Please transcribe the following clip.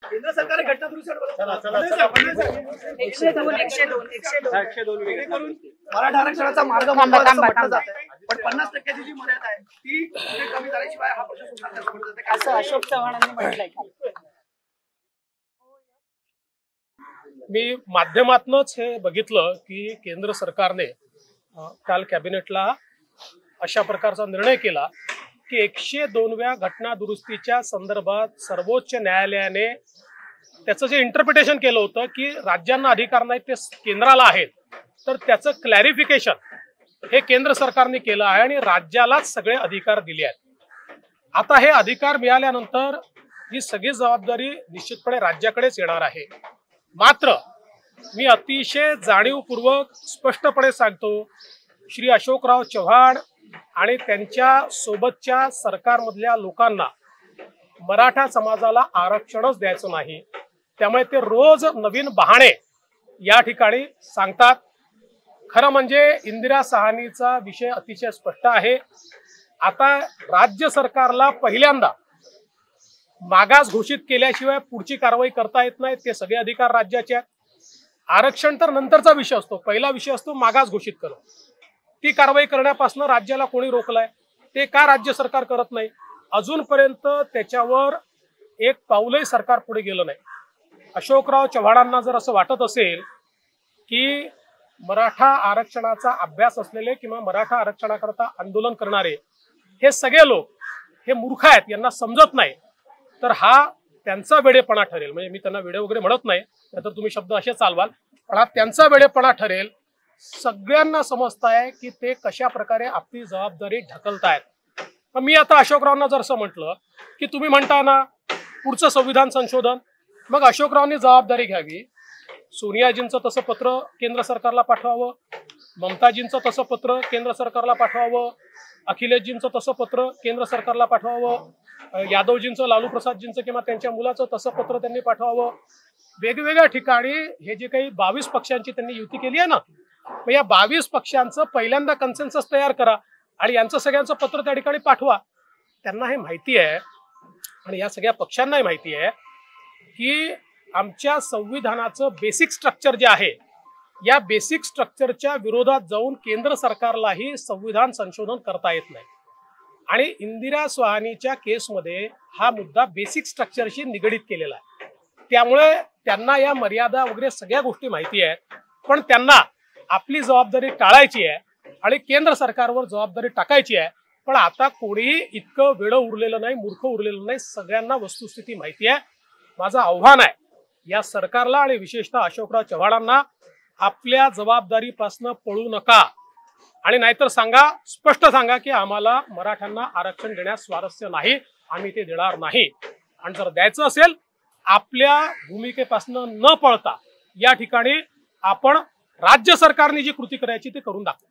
केंद्र सरकारने घटना दुरुस्तीवर मराठा आरक्षणाचा मार्ग म्हटलं जात आहे, पण 50% जी मर्यादा आहे ती कमी झाल्याशिवाय हा प्रश्न सुटणार नाही असं अशोक चव्हाणांनी म्हटलंय. मी माध्यमातूनच हे बघितलं की केंद्र सरकारने काल कॅबिनेटला अशा प्रकारचा निर्णय केला की 102व्या घटना दुरुस्तीच्या संदर्भात सर्वोच्च न्यायालयाने त्याचं जे इंटरप्रिटेशन केलं होतं की राज्यांना अधिकार नाही ते केंद्राला आहेत, तर त्याचं क्लॅरिफिकेशन हे केंद्र सरकारने केलं आहे आणि राज्यालाच सगळे अधिकार दिले आहेत. आता हे अधिकार मिळाल्यानंतर ही सगळी जबाबदारी निश्चितपणे राज्याकडेच येणार आहे. मात्र मी अतिशय जाणीवपूर्वक स्पष्टपणे सांगतो, श्री अशोकराव चव्हाण आणि त्यांच्या सोबतच्या सरकारमधल्या लोकांना मराठा समाजाला आरक्षणच द्यायचं नाही. त्यामुळे ते रोज नवीन बहाणे या ठिकाणी सांगतात. खरं म्हणजे इंदिरा साहनीचा विषय अतिशय स्पष्ट आहे. आता राज्य सरकारला पहिल्यांदा मागास घोषित केल्याशिवाय पुढची कारवाई करता येत नाही. ते सगळे अधिकार राज्याचे आहेत. आरक्षण तर नंतरचा विषय असतो, पहिला विषय असतो मागास घोषित करणं. ती कारवाई करण्यापासून राज्याला कोणी रोखलाय? ते का राज्य सरकार करत नाही? अजूनपर्यंत त्याच्यावर एक पाऊलही सरकार पुढे गेलं नाही. अशोकराव चव्हाणांना जर असं वाटत असेल की मराठा आरक्षणाचा अभ्यास असलेले किंवा मराठा आरक्षणाकरता आंदोलन करणारे हे सगळे लोक हे मूर्ख आहेत, यांना समजत नाही, तर हा त्यांचा वेडेपणा ठरेल. म्हणजे मी त्यांना वेडे वगैरे म्हणत नाही, नाहीतर तुम्ही शब्द असे चालवाल, पण हा त्यांचा वेडेपणा ठरेल. सगळ्यांना समजताय की ते कशा प्रकारे आपली जबाबदारी ढकलतायत. पण मी आता अशोकरावांना जर असं म्हटलं की तुम्ही म्हणता ना पुढचं संविधान संशोधन, मग अशोकरावांनी जबाबदारी घ्यावी. सोनियाजींचं तसं पत्र केंद्र सरकारला पाठवावं, ममताजींचं तसं पत्र केंद्र सरकारला पाठवावं, अखिलेशजींचं तसं पत्र केंद्र सरकारला पाठवावं, यादवजींचं, लालू प्रसादजींचं किंवा त्यांच्या मुलाचं तसं पत्र त्यांनी पाठवावं. वेगवेगळ्या ठिकाणी हे जे काही 22 पक्षांची त्यांनी युती केली आहे ना, मग या 22 पक्षांचं पहिल्यांदा कन्सेन्सस तयार करा आणि यांचं सगळ्यांचं पत्र त्या ठिकाणी पाठवा. त्यांना हे माहिती आहे आणि या सगळ्या पक्षांनाही माहिती आहे की आमच्या संविधानाचं बेसिक स्ट्रक्चर जे आहे, या बेसिक स्ट्रक्चरच्या विरोधात जाऊन केंद्र सरकारलाही संविधान संशोधन करता येत नाही. आणि इंदिरा स्वाहानीच्या केसमध्ये हा मुद्दा बेसिक स्ट्रक्चरशी निगडीत केलेला आहे. त्यामुळे त्यांना या मर्यादा वगैरे सगळ्या गोष्टी माहिती आहेत, पण त्यांना आपली जबाबदारी टाळायची आहे आणि केंद्र सरकारवर जबाबदारी टाकायची आहे. पण आता कोणीही इतकं वेडं उरलेलं नाही, मूर्ख उरलेलं नाही. सगळ्यांना वस्तुस्थिती माहिती आहे. माझं आव्हान आहे या सरकारला आणि विशेषतः अशोकराव चव्हाणांना, आपल्या जबाबदारीपासून पळू नका आणि नाहीतर सांगा, स्पष्ट सांगा की आम्हाला मराठ्यांना आरक्षण देण्यास स्वारस्य नाही, आम्ही ते देणार नाही. आणि जर द्यायचं असेल आपल्या भूमिकेपासून न पळता या ठिकाणी आपण राज्य सरकारने जी कृती करायची ती करून दाखवा.